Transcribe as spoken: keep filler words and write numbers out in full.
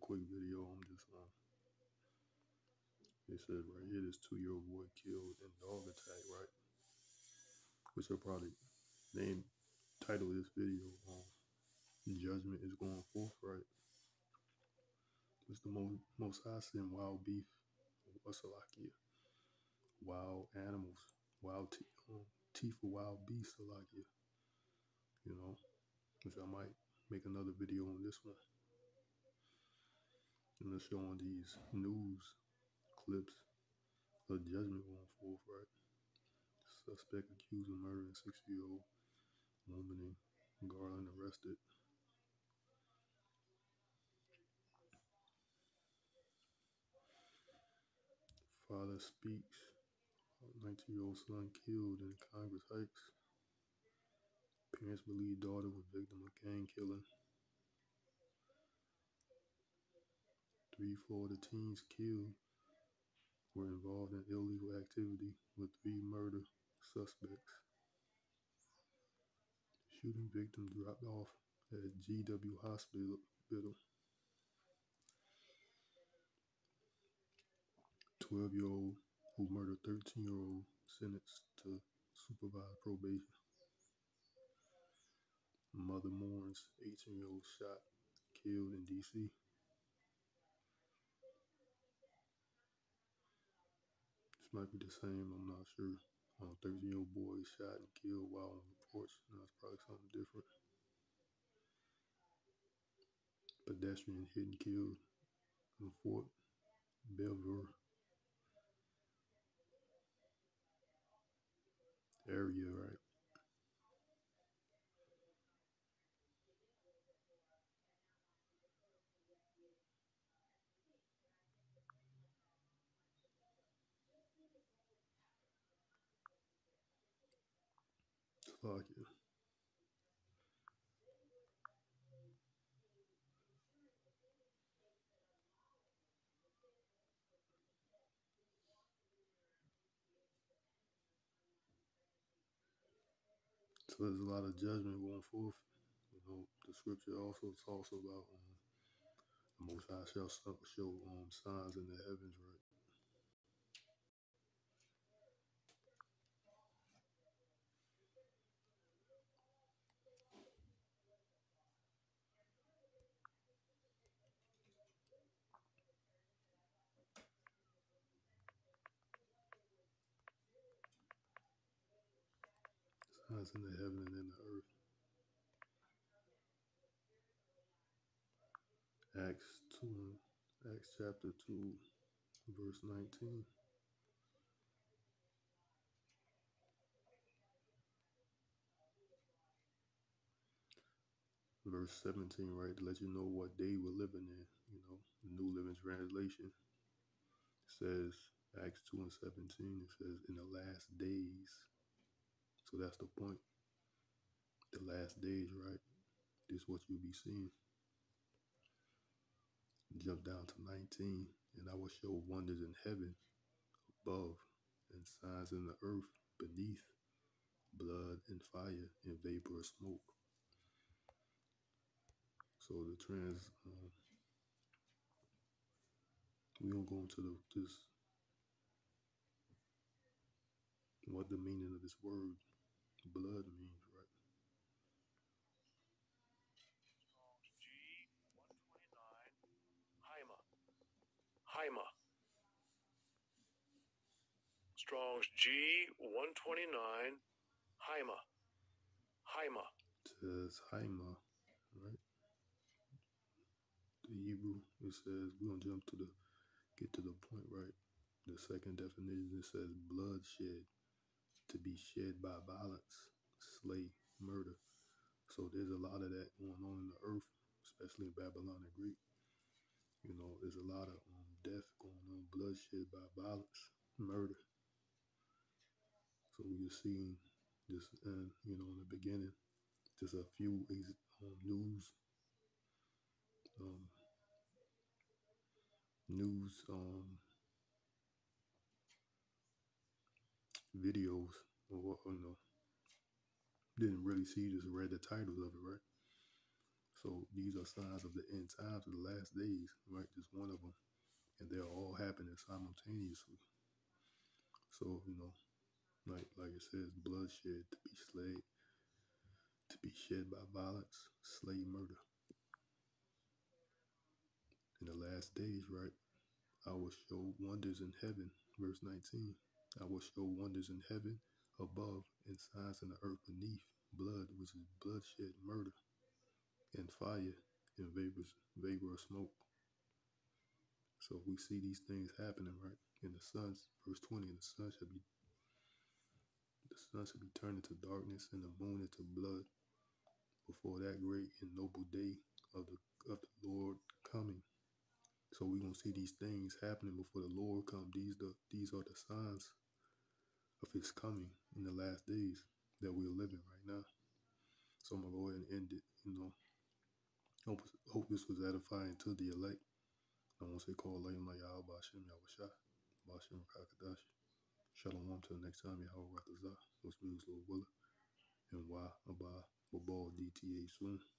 quick video. I'm just um it says right here this two year old boy killed in dog attack, right? Which will probably name title of this video um Judgment is going forth, right? It's the most most high sin wild beef, Salakia. Wild animals, wild te- um, teeth of wild beasts, Salakia. You know, which I might make another video on this one. And they're showing these news clips of judgment going forth, right? Suspect accused of murdering six-year-old woman in Garland arrested. Father speaks. nineteen-year-old son killed in Congress Heights. Parents believe daughter was victim of gang killing. Three Florida teens killed were involved in illegal activity with three murder suspects. Shooting victim dropped off at G W Hospital. twelve-year-old who murdered thirteen-year-old sentenced to supervised probation. Mother mourns eighteen-year-old shot, killed in D C. This might be the same, I'm not sure. A thirteen-year-old boy shot and killed while on the porch. No, it's probably something different. Pedestrian hit and killed in Fort Belvoir area, right? Slovakia. So there's a lot of judgment going forth. You know, the scripture also talks about um, the Most High shall show um, signs in the heavens, right? Signs in the heaven and in the earth. Acts two, Acts chapter two, verse nineteen. Verse seventeen, right, to let you know what day we're living in. You know, the New Living Translation says, Acts two and seventeen, it says, in the last days. So that's the point. The last days, right? This is what you'll be seeing. Jump down to nineteen, and I will show wonders in heaven above and signs in the earth beneath, blood and fire and vapor of smoke. So the trans, um, we don't go into the this what the meaning of this word blood means, right? Haima. Strong's G one twenty-nine. Haima. Haima. It says Haima, right? The Hebrew, it says, we're gonna jump to the get to the point, right? The second definition, it says bloodshed, to be shed by violence, slay, murder. So there's a lot of that going on in the earth, especially in Babylonic Greek. You know, there's a lot of um, death going on, bloodshed by violence, murder. So we're seeing this, and you know, in the beginning, just a few um, news, um, news um, videos, or you know, didn't really see, just read the titles of it, right? So these are signs of the end times, of the last days, right? Just one of them. And they're all happening simultaneously. So, you know, like like it says, bloodshed, to be slayed, to be shed by violence, slay, murder. In the last days, right, I will show wonders in heaven, verse nineteen. I will show wonders in heaven above and signs in the earth beneath, blood, which is bloodshed, murder, and fire, and vapors, vapor of smoke. So we see these things happening, right? In the sons, verse twenty, and the sun shall be the sun shall be turned into darkness and the moon into blood before that great and noble day of the of the Lord coming. So we're gonna see these things happening before the Lord come. These the these are the signs of his coming in the last days that we're living right now. So I'm gonna go ahead and end it, you know. Hope, hope this was edifying to the elect. I want to say call Layim Layah Bashim Yahweh Bashim Rakakadash. Shalom till next time, Yahweh Ratazah, which means Lord Willah, and Wah Abba Babal D T A soon.